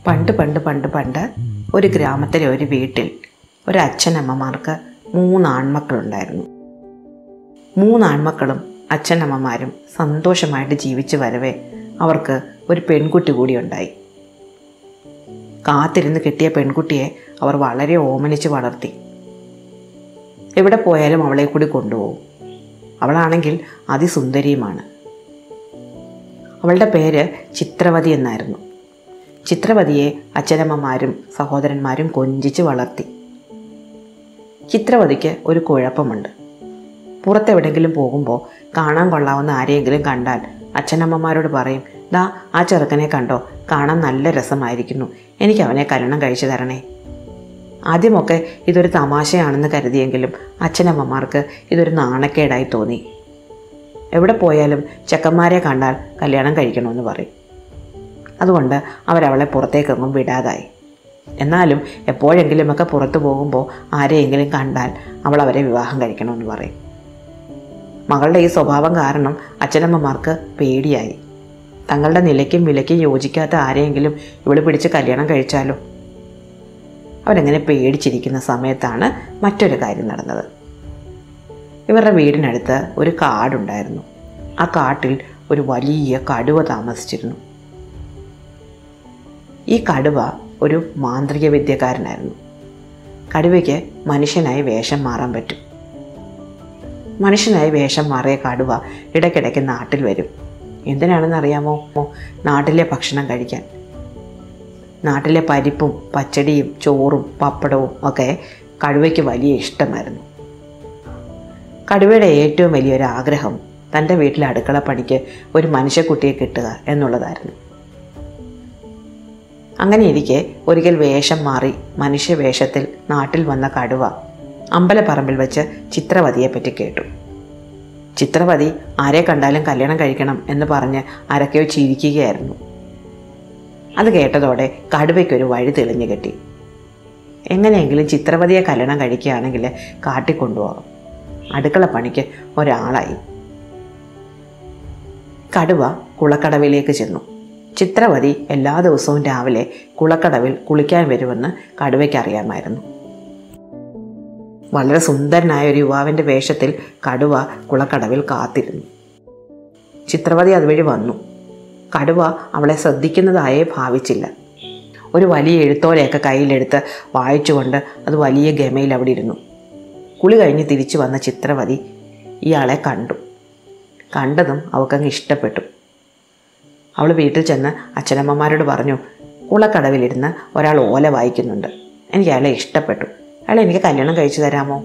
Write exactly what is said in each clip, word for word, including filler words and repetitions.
പണ്ട് പണ്ട് പണ്ട് പണ്ട് ഒരു ഗ്രാമത്തിലെ ഒരു വീട്ടിൽ ഒരു അച്ഛനമ്മമാർക്ക് മൂന്ന് ആൺമക്കളുണ്ടായിരുന്നു. മൂന്ന് ആൺമക്കളും അച്ഛനമ്മമാരും സന്തോഷമായിട്ട് ജീവിച്ചു വരവേ അവർക്ക് ഒരു പെൺകുട്ടി കൂടി ഉണ്ടായി. കാത്തിരുന്ന് കിട്ടിയ പെൺകുട്ടിയെ അവർ വളരെ ഓമനിച്ച് വളർത്തി. എവിടെ പോയാലും അവളെ കൂടി കൊണ്ടുപോകും. അവളാണെങ്കിൽ അതിസുന്ദരിയുമാണ്. അവളുടെ പേര് ചിത്രവതി എന്നായിരുന്നു. ചിത്രവതിയെ അച്ഛനമ്മമാരും സഹോദരന്മാരും കൊഞ്ചിച്ച് വളർത്തി. ചിത്രവതിക്ക് ഒരു കുഴപ്പമുണ്ട്. പുറത്തെവിടെങ്കിലും പോകുമ്പോൾ കാണാൻ കൊള്ളാവുന്ന ആരെയെങ്കിലും കണ്ടാൽ അച്ഛനമ്മമാരോട് പറയും, ദാ ആ ചെറുക്കനെ കണ്ടോ, കാണാൻ നല്ല രസമായിരിക്കുന്നു, എനിക്ക് അവനെ കല്യാണം കഴിച്ചു തരണേ. ആദ്യമൊക്കെ ഇതൊരു തമാശയാണെന്ന് കരുതിയെങ്കിലും അച്ഛനമ്മമാർക്ക് ഇതൊരു നാണക്കേടായി തോന്നി. എവിടെ പോയാലും ചെക്കന്മാരെ കണ്ടാൽ കല്യാണം കഴിക്കണമെന്ന് പറയും. അതുകൊണ്ട് അവരവളെ പുറത്തേക്കൊന്നും വിടാതായി. എന്നാലും എപ്പോഴെങ്കിലുമൊക്കെ പുറത്തു പോകുമ്പോൾ ആരെയെങ്കിലും കണ്ടാൽ അവൾ അവരെ വിവാഹം കഴിക്കണമെന്ന് പറയും. മകളുടെ ഈ സ്വഭാവം കാരണം അച്ഛനമ്മമാർക്ക് പേടിയായി. തങ്ങളുടെ നിലയ്ക്കും വിലയ്ക്കും യോജിക്കാത്ത ആരെയെങ്കിലും ഇവള് പിടിച്ച് കല്യാണം കഴിച്ചാലോ? അവരങ്ങനെ പേടിച്ചിരിക്കുന്ന സമയത്താണ് മറ്റൊരു കാര്യം നടന്നത്. ഇവരുടെ വീടിനടുത്ത് ഒരു കാടുണ്ടായിരുന്നു. ആ കാട്ടിൽ ഒരു വലിയ കടുവ താമസിച്ചിരുന്നു. ഈ കടുവ ഒരു മാന്ത്രിക വിദ്യക്കാരനായിരുന്നു. കടുവയ്ക്ക് മനുഷ്യനായി വേഷം മാറാൻ പറ്റും. മനുഷ്യനായി വേഷം മാറിയ കടുവ ഇടയ്ക്കിടയ്ക്ക് നാട്ടിൽ വരും. എന്തിനാണെന്ന് അറിയാമോ? നാട്ടിലെ ഭക്ഷണം കഴിക്കാൻ. നാട്ടിലെ പരിപ്പും പച്ചടിയും ചോറും പപ്പടവും ഒക്കെ കടുവയ്ക്ക് വലിയ ഇഷ്ടമായിരുന്നു. കടുവയുടെ ഏറ്റവും വലിയൊരു ആഗ്രഹം തൻ്റെ വീട്ടിലെ അടുക്കള പണിക്ക് ഒരു മനുഷ്യക്കുട്ടിയെ കിട്ടുക എന്നുള്ളതായിരുന്നു. അങ്ങനെ ഇരിക്കെ ഒരിക്കൽ വേഷം മാറി മനുഷ്യവേഷത്തിൽ നാട്ടിൽ വന്ന കടുവ അമ്പലപ്പറമ്പിൽ വെച്ച് ചിത്രവതിയെപ്പറ്റി കേട്ടു. ചിത്രവതി ആരെ കണ്ടാലും കല്യാണം കഴിക്കണം എന്ന് പറഞ്ഞ് ആരൊക്കെയോ ചിരിക്കുകയായിരുന്നു. അത് കേട്ടതോടെ കടുവയ്ക്കൊരു വഴി തെളിഞ്ഞു കിട്ടി. എങ്ങനെയെങ്കിലും ചിത്രവതിയെ കല്യാണം കഴിക്കുകയാണെങ്കിൽ കാട്ടിക്കൊണ്ടുപോകാം. അടുക്കള പണിക്ക് ഒരാളായി. കടുവ കുളക്കടവിലേക്ക് ചെന്നു. ചിത്രവതി എല്ലാ ദിവസവും രാവിലെ കുളക്കടവിൽ കുളിക്കാൻ വരുമെന്ന് കടുവയ്ക്ക് അറിയാമായിരുന്നു. വളരെ സുന്ദരനായ ഒരു യുവാവിൻ്റെ വേഷത്തിൽ കടുവ കുളക്കടവിൽ കാത്തിരുന്നു. ചിത്രവതി അതുവഴി വന്നു. കടുവ അവളെ ശ്രദ്ധിക്കുന്നതായേ ഭാവിച്ചില്ല. ഒരു വലിയ എഴുത്തോലയൊക്കെ കയ്യിലെടുത്ത് വായിച്ചുകൊണ്ട് അത് വലിയ ഗമയിൽ അവിടെ ഇരുന്നു. കുളി കഴിഞ്ഞ് തിരിച്ചു വന്ന ചിത്രവതി ഇയാളെ കണ്ടു. കണ്ടതും അവൾക്കങ്ങ് ഇഷ്ടപ്പെട്ടു. അവൾ വീട്ടിൽ ചെന്ന് അച്ഛനമ്മമാരോട് പറഞ്ഞു, കുളക്കടവിലിരുന്ന് ഒരാൾ ഓല വായിക്കുന്നുണ്ട്, എനിക്ക് അയാളെ ഇഷ്ടപ്പെട്ടു, അയാളെ എനിക്ക് കല്യാണം കഴിച്ചു തരാമോ?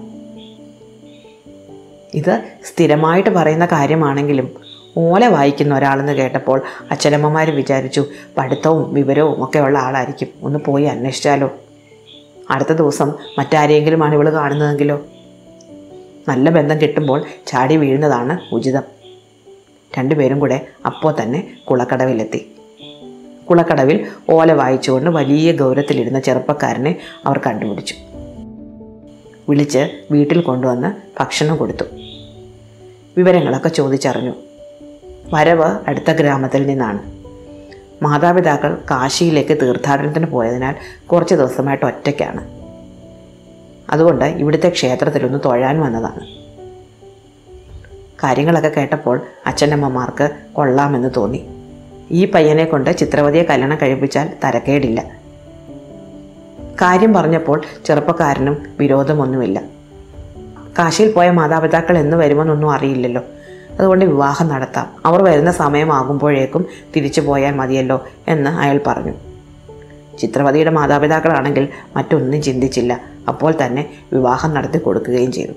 ഇത് സ്ഥിരമായിട്ട് പറയുന്ന കാര്യമാണെങ്കിലും ഓല വായിക്കുന്ന ഒരാളെന്ന് കേട്ടപ്പോൾ അച്ഛനമ്മമാർ വിചാരിച്ചു പഠിത്തവും വിവരവും ഒക്കെ ഉള്ള ആളായിരിക്കും, ഒന്ന് പോയി അന്വേഷിച്ചാലോ. അടുത്ത ദിവസം മറ്റാരെയെങ്കിലുമാണ് ഇവൾ കാണുന്നതെങ്കിലോ? നല്ല ബന്ധം കിട്ടുമ്പോൾ ചാടി വീഴുന്നതാണ് ഉചിതം. രണ്ടുപേരും കൂടെ അപ്പോൾ തന്നെ കുളക്കടവിലെത്തി. കുളക്കടവിൽ ഓല വായിച്ചുകൊണ്ട് വലിയ ഗൗരവത്തിലിരുന്ന ചെറുപ്പക്കാരനെ അവർ കണ്ടുപിടിച്ചു. വിളിച്ച് വീട്ടിൽ കൊണ്ടുവന്ന് ഭക്ഷണം കൊടുത്തു. വിവരങ്ങളൊക്കെ ചോദിച്ചറിഞ്ഞു. വരവ് അടുത്ത ഗ്രാമത്തിൽ നിന്നാണ്. മാതാപിതാക്കൾ കാശിയിലേക്ക് തീർത്ഥാടനത്തിന് പോയതിനാൽ കുറച്ച് ദിവസമായിട്ട് ഒറ്റയ്ക്കാണ്. അതുകൊണ്ട് ഇവിടുത്തെ ക്ഷേത്രത്തിലൊന്ന് തൊഴാൻ വന്നതാണ്. കാര്യങ്ങളൊക്കെ കേട്ടപ്പോൾ അച്ഛനമ്മമാർക്ക് കൊള്ളാമെന്ന് തോന്നി. ഈ പയ്യനെ കൊണ്ട് ചിത്രവതിയെ കല്യാണം കഴിപ്പിച്ചാൽ തരക്കേടില്ല. കാര്യം പറഞ്ഞപ്പോൾ ചെറുപ്പക്കാരനും വിരോധമൊന്നുമില്ല. കാശിയിൽ പോയ മാതാപിതാക്കൾ എന്ന് വരുമെന്നൊന്നും അറിയില്ലല്ലോ, അതുകൊണ്ട് വിവാഹം നടത്താം, അവർ വരുന്ന സമയമാകുമ്പോഴേക്കും തിരിച്ചു പോയാൽ മതിയല്ലോ എന്ന് അയാൾ പറഞ്ഞു. ചിത്രവതിയുടെ മാതാപിതാക്കളാണെങ്കിൽ മറ്റൊന്നും ചിന്തിച്ചില്ല. അപ്പോൾ തന്നെ വിവാഹം നടത്തി കൊടുക്കുകയും ചെയ്തു.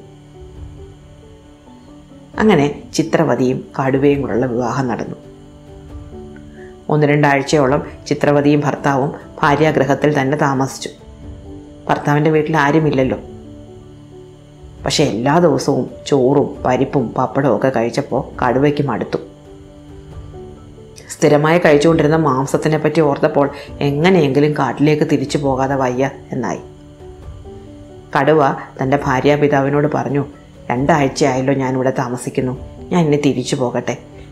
അങ്ങനെ ചിത്രവതിയും കടുവയും കൂടെയുള്ള വിവാഹം നടന്നു. ഒന്ന് രണ്ടാഴ്ചയോളം ചിത്രവതിയും ഭർത്താവും ഭാര്യാഗൃഹത്തിൽ തന്നെ താമസിച്ചു. ഭർത്താവിൻ്റെ വീട്ടിൽ ആരുമില്ലല്ലോ. പക്ഷെ എല്ലാ ദിവസവും ചോറും പരിപ്പും പപ്പടവും ഒക്കെ കഴിച്ചപ്പോൾ കടുവയ്ക്ക് മടുത്തു. സ്ഥിരമായി കഴിച്ചുകൊണ്ടിരുന്ന മാംസത്തിനെ പറ്റി ഓർത്തപ്പോൾ എങ്ങനെയെങ്കിലും കാട്ടിലേക്ക് തിരിച്ചു പോകാതെ വയ്യ എന്നായി. കടുവ തൻ്റെ ഭാര്യാപിതാവിനോട് പറഞ്ഞു, രണ്ടാഴ്ചയായല്ലോ ഞാനിവിടെ താമസിക്കുന്നു, ഞാൻ ഇനി തിരിച്ചു പോകട്ടെ,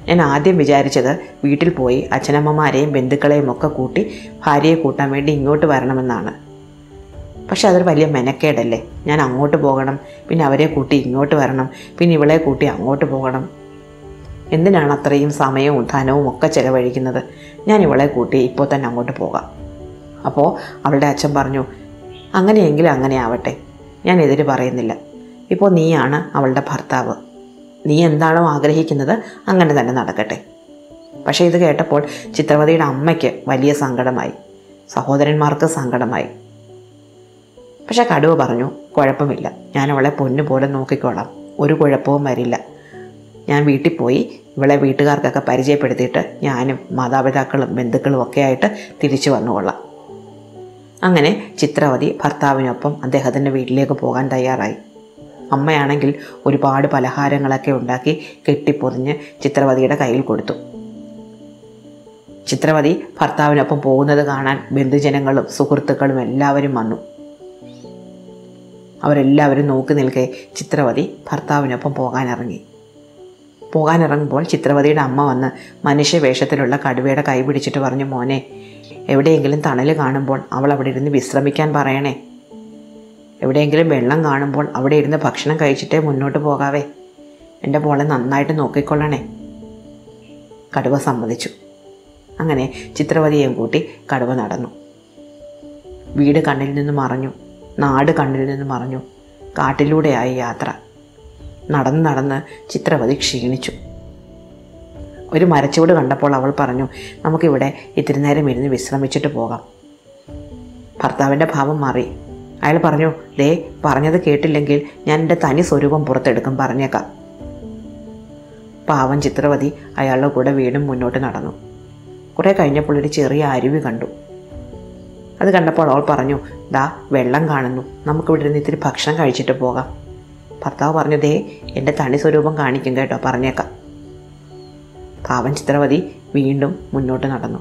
ഞാൻ ആദ്യം വിചാരിച്ചത് വീട്ടിൽ പോയി അച്ഛനമ്മമാരെയും ബന്ധുക്കളെയും ഒക്കെ കൂട്ടി ഭാര്യയെ കൂട്ടാൻ വേണ്ടി ഇങ്ങോട്ട് വരണമെന്നാണ്. പക്ഷെ അതൊരു വലിയ മെനക്കേടല്ലേ. ഞാൻ അങ്ങോട്ട് പോകണം, പിന്നെ അവരെ കൂട്ടി ഇങ്ങോട്ട് വരണം, പിന്നെ ഇവളെ കൂട്ടി അങ്ങോട്ട് പോകണം. എന്തിനാണ് അത്രയും സമയവും ധനവും ഒക്കെ ചിലവഴിക്കുന്നത്? ഞാൻ ഇവളെ കൂട്ടി ഇപ്പോൾ തന്നെ അങ്ങോട്ട് പോകാം. അപ്പോൾ അവളുടെ അച്ഛൻ പറഞ്ഞു, അങ്ങനെയെങ്കിലും അങ്ങനെ ആവട്ടെ, ഞാൻ എതിര് പറയുന്നില്ല. ഇപ്പോൾ നീയാണ് അവളുടെ ഭർത്താവ്, നീ എന്താണോ ആഗ്രഹിക്കുന്നത് അങ്ങനെ തന്നെ നടക്കട്ടെ. പക്ഷേ ഇത് കേട്ടപ്പോൾ ചിത്രവതിയുടെ അമ്മയ്ക്ക് വലിയ സങ്കടമായി, സഹോദരന്മാർക്ക് സങ്കടമായി. പക്ഷെ കടുവ പറഞ്ഞു, കുഴപ്പമില്ല, ഞാൻ അവളെ പൊന്നുപോലെ നോക്കിക്കോളാം, ഒരു കുഴപ്പവും വരില്ല. ഞാൻ വീട്ടിൽ പോയി ഇവളെ വീട്ടുകാർക്കൊക്കെ പരിചയപ്പെടുത്തിയിട്ട് ഞാനും മാതാപിതാക്കളും ബന്ധുക്കളും ഒക്കെ ആയിട്ട് തിരിച്ചു വന്നുകൊള്ളാം. അങ്ങനെ ചിത്രവതി ഭർത്താവിനൊപ്പം അദ്ദേഹത്തിൻ്റെ വീട്ടിലേക്ക് പോകാൻ തയ്യാറായി. അമ്മയാണെങ്കിൽ ഒരുപാട് പലഹാരങ്ങളൊക്കെ ഉണ്ടാക്കി കെട്ടിപ്പൊതിഞ്ഞ് ചിത്രവതിയുടെ കയ്യിൽ കൊടുത്തു. ചിത്രവതി ഭർത്താവിനൊപ്പം പോകുന്നത് കാണാൻ ബന്ധുജനങ്ങളും സുഹൃത്തുക്കളും എല്ലാവരും വന്നു. അവരെല്ലാവരും നോക്കി നിൽക്കെ ചിത്രവതി ഭർത്താവിനൊപ്പം പോകാനിറങ്ങി. പോകാനിറങ്ങുമ്പോൾ ചിത്രവതിയുടെ അമ്മ വന്ന് മനുഷ്യവേഷത്തിലുള്ള കടുവയുടെ കൈ പിടിച്ചിട്ട് പറഞ്ഞു, മോനെ, എവിടെയെങ്കിലും തണൽ കാണുമ്പോൾ അവൾ അവിടെ ഇരുന്ന് വിശ്രമിക്കാൻ പറയണേ. എവിടെയെങ്കിലും വെള്ളം കാണുമ്പോൾ അവിടെ ഇരുന്ന് ഭക്ഷണം കഴിച്ചിട്ടേ മുന്നോട്ട് പോകാവേ. എൻ്റെ മോളെ നന്നായിട്ട് നോക്കിക്കൊള്ളണേ. കടുവ സമ്മതിച്ചു. അങ്ങനെ ചിത്രവതിയെയും കൂട്ടി കടുവ നടന്നു. വീട് കണ്ണിൽ നിന്ന് മറഞ്ഞു, നാട് കണ്ണിൽ നിന്ന് മറഞ്ഞു. കാട്ടിലൂടെയായി യാത്ര. നടന്ന് നടന്ന് ചിത്രവതി ക്ഷീണിച്ചു. ഒരു മരച്ചുവട് കണ്ടപ്പോൾ അവൾ പറഞ്ഞു, നമുക്കിവിടെ ഇത്തിരി നേരം ഇരുന്ന് വിശ്രമിച്ചിട്ട് പോകാം. ഭർത്താവിൻ്റെ ഭാവം മാറി. അയാൾ പറഞ്ഞു, ദേ, പറഞ്ഞത് കേട്ടില്ലെങ്കിൽ ഞാൻ എൻ്റെ തനി സ്വരൂപം പുറത്തെടുക്കും, പറഞ്ഞേക്കാം. പാവം ചിത്രവതി അയാളുടെ കൂടെ വീണ്ടും മുന്നോട്ട് നടന്നു. കുറേ കഴിഞ്ഞപ്പോൾ ഒരു ചെറിയ അരുവി കണ്ടു. അത് കണ്ടപ്പോൾ അവൾ പറഞ്ഞു, ദാ വെള്ളം കാണുന്നു, നമുക്കിവിടെ ഇരുന്ന് ഇത്തിരി ഭക്ഷണം കഴിച്ചിട്ട് പോകാം. ഭർത്താവ് പറഞ്ഞു, ദേ, എൻ്റെ തനി സ്വരൂപം കാണിക്കും കേട്ടോ, പറഞ്ഞേക്കാം. പാവം ചിത്രവതി വീണ്ടും മുന്നോട്ട് നടന്നു.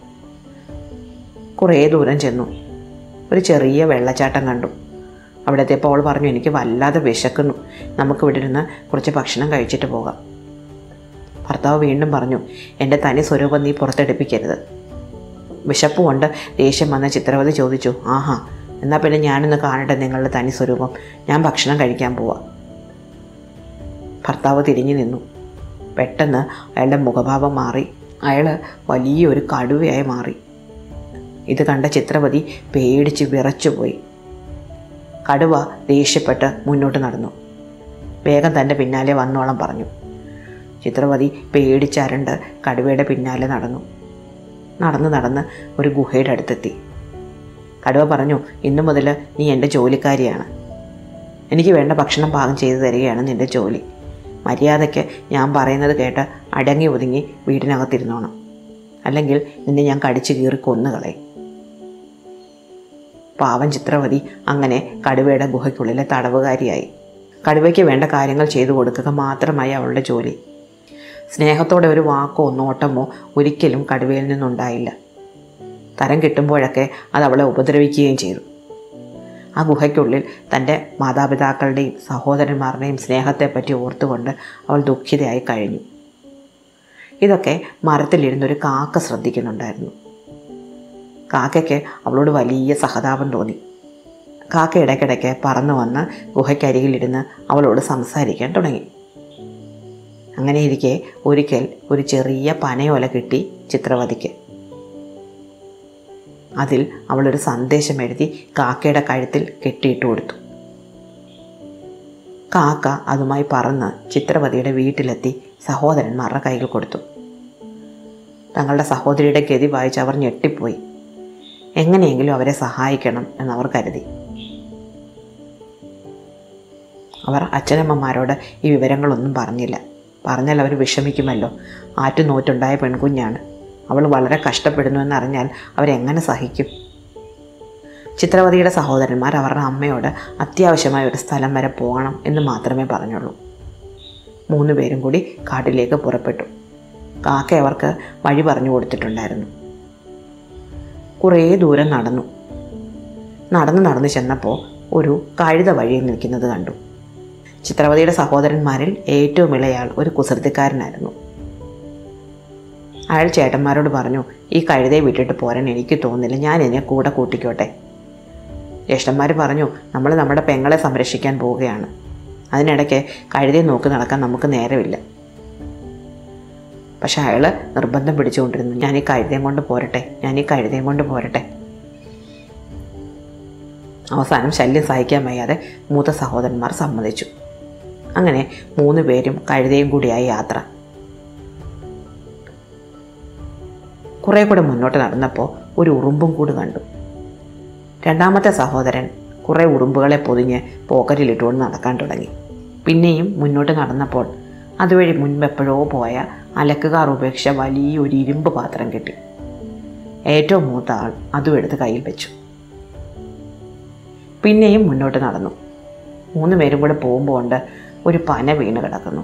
കുറേ ദൂരം ചെന്നു. ഒരു ചെറിയ വെള്ളച്ചാട്ടം കണ്ടു. അവിടെ എത്തിയപ്പോൾ അവൾ പറഞ്ഞു, എനിക്ക് വല്ലാതെ വിശക്കുന്നു, നമുക്കിവിടെ ഇരുന്ന് കുറച്ച് ഭക്ഷണം കഴിച്ചിട്ട് പോകാം. ഭർത്താവ് വീണ്ടും പറഞ്ഞു, എൻ്റെ തനി സ്വരൂപം നീ പുറത്തെടുപ്പിക്കരുത്. വിശപ്പ് കൊണ്ട് ദേഷ്യം വന്ന ചിത്രവതി ചോദിച്ചു, ആഹാ, എന്നാൽ പിന്നെ ഞാനൊന്ന് കാണട്ടെ നിങ്ങളുടെ തനി സ്വരൂപം, ഞാൻ ഭക്ഷണം കഴിക്കാൻ പോവാം. ഭർത്താവ് തിരിഞ്ഞു നിന്നു. പെട്ടെന്ന് അയാളുടെ മുഖഭാവം മാറി. അയാൾ വലിയൊരു കടുവയായി മാറി. ഇത് കണ്ട ചിത്രവതി പേടിച്ച് വിറച്ചുപോയി. കടുവ ദേഷ്യപ്പെട്ട് മുന്നോട്ട് നടന്നു. വേഗം തൻ്റെ പിന്നാലെ വന്നോളം പറഞ്ഞു. ചിത്രവതി പേടിച്ചരണ്ട് കടുവയുടെ പിന്നാലെ നടന്നു. നടന്ന് നടന്ന് ഒരു ഗുഹയുടെ അടുത്തെത്തി. കടുവ പറഞ്ഞു, ഇന്നു മുതൽ നീ എൻ്റെ ജോലിക്കാരിയാണ്. എനിക്ക് വേണ്ട ഭക്ഷണം പാകം ചെയ്തു തരികയാണ് നിൻ്റെ ജോലി. മര്യാദയ്ക്ക് ഞാൻ പറയുന്നത് കേട്ട് അടങ്ങി ഒതുങ്ങി വീടിനകത്തിരുന്നോണം, അല്ലെങ്കിൽ നിന്നെ ഞാൻ കടിച്ചു കീറി കൊന്നുകളയും. പാവം ചിത്രവതി അങ്ങനെ കടുവയുടെ ഗുഹയ്ക്കുള്ളിലെ തടവുകാരിയായി. കടുവയ്ക്ക് വേണ്ട കാര്യങ്ങൾ ചെയ്തു കൊടുക്കുക മാത്രമായി അവളുടെ ജോലി. സ്നേഹത്തോടെ ഒരു വാക്കോ നോട്ടമോ ഒരിക്കലും കടുവയിൽ നിന്നുണ്ടായില്ല. തരം കിട്ടുമ്പോഴൊക്കെ അത് അവളെ ഉപദ്രവിക്കുകയും ചെയ്തു. ആ ഗുഹയ്ക്കുള്ളിൽ തൻ്റെ മാതാപിതാക്കളുടെയും സഹോദരന്മാരുടെയും സ്നേഹത്തെപ്പറ്റി ഓർത്തുകൊണ്ട് അവൾ ദുഃഖിതയായി കഴിഞ്ഞു. ഇതൊക്കെ മരത്തിലിരുന്നൊരു കാക്ക ശ്രദ്ധിക്കുന്നുണ്ടായിരുന്നു. കാക്കയ്ക്ക് അവളോട് വലിയ സഹതാപം തോന്നി. കാക്ക ഇടയ്ക്കിടയ്ക്ക് പറന്നു വന്ന് ഗുഹയ്ക്കരികിലിരുന്ന് അവളോട് സംസാരിക്കാൻ തുടങ്ങി. അങ്ങനെയിരിക്കെ ഒരിക്കൽ ഒരു ചെറിയ പനയോല കിട്ടി ചിത്രവതിക്ക്. അതിൽ അവളൊരു സന്ദേശം എഴുതി കാക്കയുടെ കഴുത്തിൽ കെട്ടിയിട്ട് കൊടുത്തു. കാക്ക അതുമായി പറന്ന് ചിത്രവതിയുടെ വീട്ടിലെത്തി സഹോദരന്മാരുടെ കയ്യിൽ കൊടുത്തു. തങ്ങളുടെ സഹോദരിയുടെ ഗതി വായിച്ച് അവർ ഞെട്ടിപ്പോയി. എങ്ങനെയെങ്കിലും അവരെ സഹായിക്കണം എന്നവർ കരുതി. അവർ അച്ഛനമ്മമാരോട് ഈ വിവരങ്ങളൊന്നും പറഞ്ഞില്ല. പറഞ്ഞാൽ അവർ വിഷമിക്കുമല്ലോ. ആറ്റുനോറ്റുണ്ടായ പെൺകുഞ്ഞാണ്, അവൾ വളരെ കഷ്ടപ്പെടുന്നുവെന്നറിഞ്ഞാൽ അവരെങ്ങനെ സഹിക്കും? ചിത്രവതിയുടെ സഹോദരന്മാർ അവരുടെ അമ്മയോട് അത്യാവശ്യമായ ഒരു സ്ഥലം വരെ പോകണം എന്ന് മാത്രമേ പറഞ്ഞുള്ളൂ. മൂന്ന് പേരും കൂടി കാട്ടിലേക്ക് പുറപ്പെട്ടു. കാക്ക അവർക്ക് വഴി പറഞ്ഞു കൊടുത്തിട്ടുണ്ടായിരുന്നു. കുറേ ദൂരം നടന്നു. നടന്ന് നടന്ന് ചെന്നപ്പോൾ ഒരു കഴുത വഴിയിൽ നിൽക്കുന്നത് കണ്ടു. ചിത്രവതിയുടെ സഹോദരന്മാരിൽ ഏറ്റവും ഇളയാൾ ഒരു കുസൃതിക്കാരനായിരുന്നു. അയാൾ ചേട്ടന്മാരോട് പറഞ്ഞു, ഈ കഴുതയെ വിട്ടിട്ട് പോരാൻ എനിക്ക് തോന്നുന്നില്ല, ഞാൻ എന്നെ കൂടെ കൂട്ടിക്കോട്ടെ. ജ്യേഷ്ഠന്മാർ പറഞ്ഞു, നമ്മൾ നമ്മുടെ പെങ്ങളെ സംരക്ഷിക്കാൻ പോവുകയാണ്, അതിനിടയ്ക്ക് കഴുതയെ നോക്കി നടക്കാൻ നമുക്ക് നേരമില്ല. പക്ഷെ അയാൾ നിർബന്ധം പിടിച്ചുകൊണ്ടിരുന്നു, ഞാൻ ഈ കഴുതയും കൊണ്ട് പോരട്ടെ, ഞാൻ ഈ കഴുതയും കൊണ്ട് പോരട്ടെ. അവസാനം ശല്യം സഹിക്കാൻ വയ്യാതെ മൂത്ത സഹോദരന്മാർ സമ്മതിച്ചു. അങ്ങനെ മൂന്ന് പേരും കഴുതയും കൂടിയായി യാത്ര. കുറേ കൂടെ മുന്നോട്ട് നടന്നപ്പോൾ ഒരു ഉറുമ്പും കൂട് കണ്ടു. രണ്ടാമത്തെ സഹോദരൻ കുറേ ഉറുമ്പുകളെ പൊതിഞ്ഞ് പോക്കറ്റിലിട്ടുകൊണ്ട് നടക്കാൻ തുടങ്ങി. പിന്നെയും മുന്നോട്ട് നടന്നപ്പോൾ അതുവഴി മുൻപെപ്പോഴോ പോയ അലക്കുകാർ ഉപേക്ഷിച്ച വലിയൊരു ഇരുമ്പ് പാത്രം കിട്ടി. ഏറ്റവും മൂത്ത ആൾ അതും എടുത്ത് കയ്യിൽ വെച്ചു. പിന്നെയും മുന്നോട്ട് നടന്നു. മൂന്ന് പേരും കൂടെ പോകുമ്പോൾ ഉണ്ട് ഒരു പന വീണ് കിടക്കുന്നു.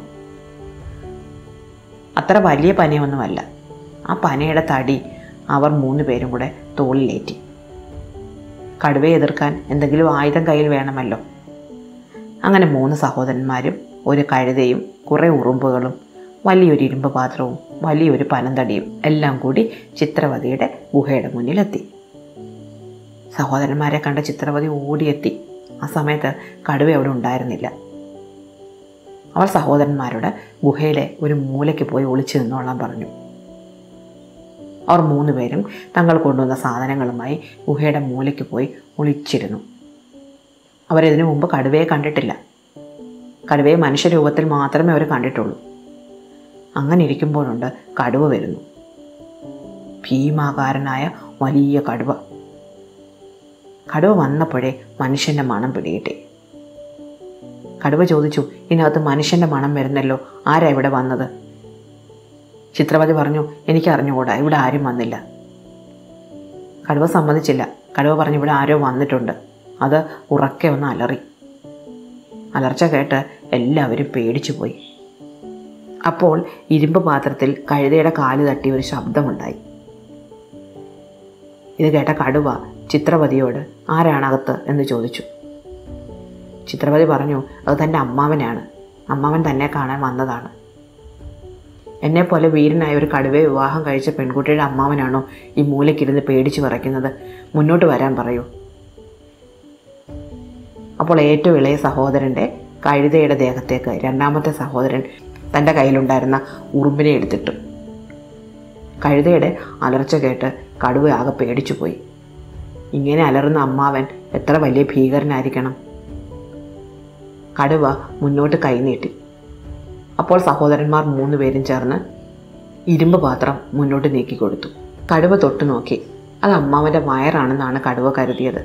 അത്ര വലിയ പനയൊന്നുമല്ല. ആ പനയുടെ തടി അവർ മൂന്ന് പേരും കൂടെ തോളിലേറ്റി. കടുവയെ എതിർക്കാൻ എന്തെങ്കിലും ആയുധം കയ്യിൽ വേണമല്ലോ. അങ്ങനെ മൂന്ന് സഹോദരന്മാരും ഒരു കഴുതയും കുറേ ഉറുമ്പുകളും വലിയൊരു ഇരുമ്പ് പാത്രവും വലിയൊരു പനന്തടിയും എല്ലാം കൂടി ചിത്രവതിയുടെ ഗുഹയുടെ മുന്നിലെത്തി. സഹോദരന്മാരെ കണ്ട ചിത്രവതി ഓടിയെത്തി. ആ സമയത്ത് കടുവ അവിടെ ഉണ്ടായിരുന്നില്ല. അവൾ സഹോദരന്മാരോട് ഗുഹയിലെ ഒരു മൂലയ്ക്ക് പോയി ഒളിച്ചു നിന്നോളാൻ പറഞ്ഞു. അവർ മൂന്ന് പേരും തങ്ങൾ കൊണ്ടുവന്ന സാധനങ്ങളുമായി ഗുഹയുടെ മൂലയ്ക്ക് പോയി ഒളിച്ചിരുന്നു. അവരിതിനു മുമ്പ് കടുവയെ കണ്ടിട്ടില്ല. കടുവയെ മനുഷ്യരൂപത്തിൽ മാത്രമേ അവർ കണ്ടിട്ടുള്ളൂ. അങ്ങനെ ഇരിക്കുമ്പോഴുണ്ട് കടുവ വരുന്നു. ഭീമാകാരനായ വലിയ കടുവ. കടുവ വന്നപ്പോഴേ മനുഷ്യൻ്റെ മണം പിടികിട്ടി. കടുവ ചോദിച്ചു, ഇതിനകത്ത് മനുഷ്യൻ്റെ മണം വരുന്നല്ലോ, ആരാ ഇവിടെ വന്നത്? ചിത്രവതി പറഞ്ഞു, എനിക്ക് അറിഞ്ഞുകൂടാ, ഇവിടെ ആരും വന്നില്ല. കടുവ സമ്മതിച്ചില്ല. കടുവ പറഞ്ഞു, ഇവിടെ ആരോ വന്നിട്ടുണ്ട്. അത് ഉറക്കെ ഒന്ന് അലറി. അലർച്ച കേട്ട് എല്ലാവരും പേടിച്ചു പോയി. അപ്പോൾ ഇരുമ്പ് പാത്രത്തിൽ കഴുതയുടെ കാല് തട്ടി ഒരു ശബ്ദമുണ്ടായി. ഇത് കേട്ട കടുവ ചിത്രവതിയോട് ആരാണകത്ത് എന്ന് ചോദിച്ചു. ചിത്രവതി പറഞ്ഞു, അത് തൻ്റെ അമ്മാവനാണ്, അമ്മാവൻ തന്നെ കാണാൻ വന്നതാണ്. എന്നെപ്പോലെ വീരനായ ഒരു കടുവയെ വിവാഹം കഴിച്ച പെൺകുട്ടിയുടെ അമ്മാവനാണോ ഈ മൂലയ്ക്കിരുന്ന് പേടിച്ച് വിറയ്ക്കുന്നത്? മുന്നോട്ട് വരാൻ പറയൂ. അപ്പോൾ ഏറ്റവും ഇളയ സഹോദരൻ്റെ കഴുതയുടെ ദേഹത്തേക്ക് രണ്ടാമത്തെ സഹോദരൻ തൻ്റെ കയ്യിലുണ്ടായിരുന്ന ഉറുമ്പിനെ എടുത്തിട്ടു. കഴുതയുടെ അലർച്ച കേട്ട് കടുവ ആകെ പേടിച്ചു പോയി. ഇങ്ങനെ അലറുന്ന അമ്മാവൻ എത്ര വലിയ ഭീകരനായിരിക്കണം. കടുവ മുന്നോട്ട് കൈനീട്ടി. അപ്പോൾ സഹോദരന്മാർ മൂന്ന് പേരും ചേർന്ന് ഇരുമ്പ് പാത്രം മുന്നോട്ട് നീക്കിക്കൊടുത്തു. കടുവ തൊട്ടു നോക്കി. അത് അമ്മാവൻ്റെ വയറാണെന്നാണ് കടുവ കരുതിയത്.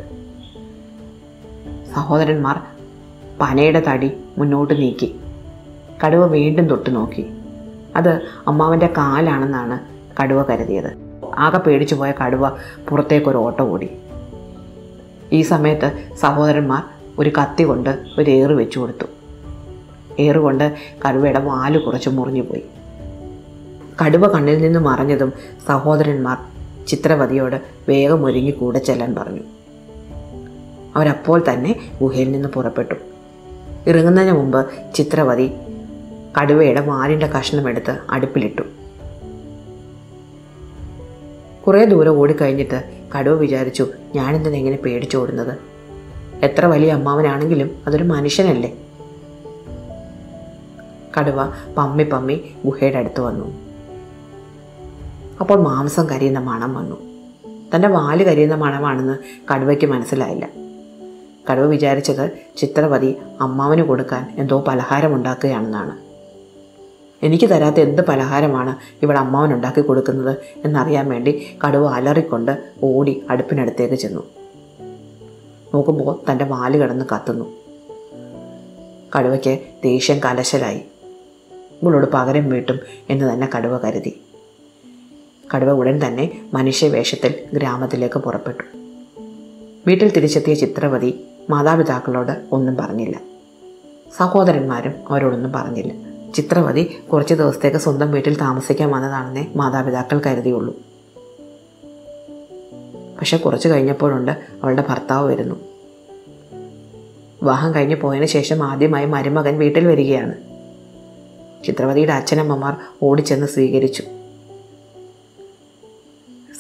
സഹോദരന്മാർ പനയുടെ തടി മുന്നോട്ട് നീക്കി. കടുവ വീണ്ടും തൊട്ടു നോക്കി. അത് അമ്മാവൻ്റെ കാലാണെന്നാണ് കടുവ കരുതിയത്. ആകെ പേടിച്ചു പോയ കടുവ പുറത്തേക്കൊരു ഓട്ടം ഓടി. ഈ സമയത്ത് സഹോദരന്മാർ ഒരു കത്തി കൊണ്ട് ഒരു ഏറ് വെച്ചു കൊടുത്തു. ഏറുകൊണ്ട് കടുവയുടെ വാല് കുറച്ച് മുറിഞ്ഞു പോയി. കടുവ കണ്ണിൽ നിന്ന് മറഞ്ഞതും സഹോദരന്മാർ ചിത്രവതിയോട് വേഗം ഒരുങ്ങി കൂടെ ചെല്ലാൻ പറഞ്ഞു. അവരപ്പോൾ തന്നെ ഗുഹയിൽ നിന്ന് പുറപ്പെട്ടു. ഇറങ്ങുന്നതിന് മുമ്പ് ചിത്രവതി കടുവയുടെ വാലിൻ്റെ കഷ്ണമെടുത്ത് അടുപ്പിലിട്ടു. കുറേ ദൂരം ഓടിക്കഴിഞ്ഞിട്ട് കടുവ വിചാരിച്ചു, ഞാനെന്തിനാ ഇങ്ങനെ പേടിച്ചോടുന്നത്? എത്ര വലിയ അമ്മാവനാണെങ്കിലും അതൊരു മനുഷ്യനല്ലേ. കടുവ പമ്മി പമ്മി ഗുഹയുടെ അടുത്ത് വന്നു. അപ്പോൾ മാംസം കരിയുന്ന മണം വന്നു. തൻ്റെ വാല് കരിയുന്ന മണമാണെന്ന് കടുവയ്ക്ക് മനസ്സിലായില്ല. കടുവ വിചാരിച്ചത് ചിത്രവതി അമ്മാവന് കൊടുക്കാൻ എന്തോ പലഹാരം ഉണ്ടാക്കുകയാണെന്നാണ്. എനിക്ക് തരാത്ത എന്ത് പലഹാരമാണ് ഇവിടെ അമ്മാവൻ ഉണ്ടാക്കി കൊടുക്കുന്നത് എന്നറിയാൻ വേണ്ടി കടുവ അലറിക്കൊണ്ട് ഓടി അടുപ്പിനടുത്തേക്ക് ചെന്നു. നോക്കുമ്പോൾ തൻ്റെ വാല് കിടന്ന് കത്തുന്നു. കടുവയ്ക്ക് ദേഷ്യം കലശലായി. ഇവളോട് പകരം വീട്ടും എന്ന് തന്നെ കടുവ കരുതി. കടുവ ഉടൻ തന്നെ മനുഷ്യവേഷത്തിൽ ഗ്രാമത്തിലേക്ക് പുറപ്പെട്ടു. വീട്ടിൽ തിരിച്ചെത്തിയ ചിത്രവതി മാതാപിതാക്കളോട് ഒന്നും പറഞ്ഞില്ല. സഹോദരന്മാരും അവരോടൊന്നും പറഞ്ഞില്ല. ചിത്രവതി കുറച്ച് ദിവസത്തേക്ക് സ്വന്തം വീട്ടിൽ താമസിക്കാൻ വന്നതാണെന്നേ മാതാപിതാക്കൾ കരുതിയുള്ളൂ. പക്ഷെ കുറച്ച് കഴിഞ്ഞപ്പോഴുണ്ട് അവളുടെ ഭർത്താവ് വരുന്നു. വിവാഹം കഴിഞ്ഞ് പോയതിനു ശേഷം ആദ്യമായി മരുമകൻ വീട്ടിൽ വരികയാണ്. ചിത്രവതിയുടെ അച്ഛനമ്മമാർ ഓടിച്ചെന്ന് സ്വീകരിച്ചു.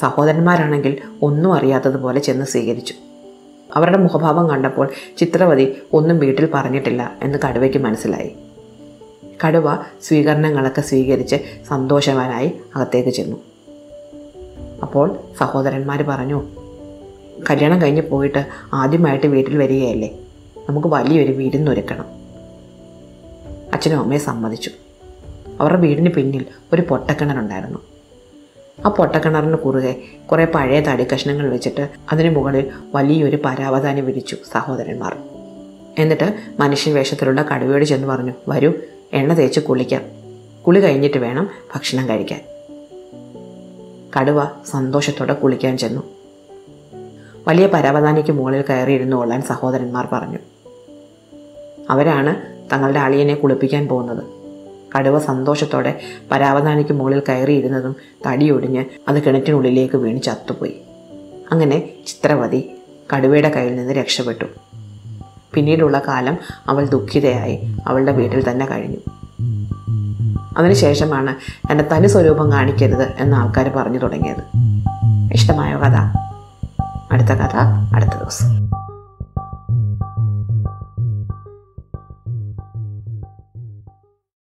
സഹോദരന്മാരാണെങ്കിൽ ഒന്നും അറിയാത്തതുപോലെ ചെന്ന് സ്വീകരിച്ചു. അവരുടെ മുഖഭാവം കണ്ടപ്പോൾ ചിത്രവതി ഒന്നും വീട്ടിൽ പറഞ്ഞിട്ടില്ല എന്ന് കടുവയ്ക്ക് മനസ്സിലായി. കടുവ സ്വീകരണങ്ങളൊക്കെ സ്വീകരിച്ച് സന്തോഷവാനായി അകത്തേക്ക് ചെന്നു. അപ്പോൾ സഹോദരന്മാർ പറഞ്ഞു, കല്യാണം കഴിഞ്ഞ് പോയിട്ട് ആദ്യമായിട്ട് വീട്ടിൽ വരികയല്ലേ, നമുക്ക് വലിയൊരു വിരുന്നൊരുക്കണം. അച്ഛനും അമ്മയും സമ്മതിച്ചു. അവരുടെ വീടിന് പിന്നിൽ ഒരു പൊട്ടക്കിണറുണ്ടായിരുന്നു. ആ പൊട്ടക്കിണറിന് കുറുകെ കുറേ പഴയ തടി കഷ്ണങ്ങൾ വെച്ചിട്ട് അതിന് മുകളിൽ വലിയൊരു പരാവതാനി വിരിച്ചു സഹോദരന്മാർ. എന്നിട്ട് മനുഷ്യവേഷത്തിലുള്ള കടുവയോട് ചെന്ന് പറഞ്ഞു, വരൂ, എണ്ണ തേച്ച് കുളിക്കാം. കുളി കഴിഞ്ഞിട്ട് വേണം ഭക്ഷണം കഴിക്കാൻ. കടുവ സന്തോഷത്തോടെ കുളിക്കാൻ ചെന്നു. വലിയ പരാവതാനിക്ക് മുകളിൽ കയറിയിരുന്നു കൊള്ളാൻ സഹോദരന്മാർ പറഞ്ഞു. അവരാണ് തങ്ങളുടെ അളിയനെ കുളിപ്പിക്കാൻ പോകുന്നത്. കടുവ സന്തോഷത്തോടെ പരാവതാനിക്ക് മുകളിൽ കയറിയിരുന്നതും തടിയൊടിഞ്ഞ് അത് കിണറ്റിനുള്ളിലേക്ക് വീണ് ചത്തുപോയി. അങ്ങനെ ചിത്രവതി കടുവയുടെ കയ്യിൽ നിന്ന് രക്ഷപ്പെട്ടു. പിന്നീടുള്ള കാലം അവൾ ദുഃഖിതയായി അവളുടെ വീട്ടിൽ തന്നെ കഴിഞ്ഞു. അതിനുശേഷമാണ് എൻ്റെ തനി സ്വരൂപം കാണിക്കരുത് എന്ന് ആൾക്കാർ പറഞ്ഞു തുടങ്ങിയത്. ഇഷ്ടമായോ കഥ? അടുത്ത കഥ അടുത്ത ദിവസം.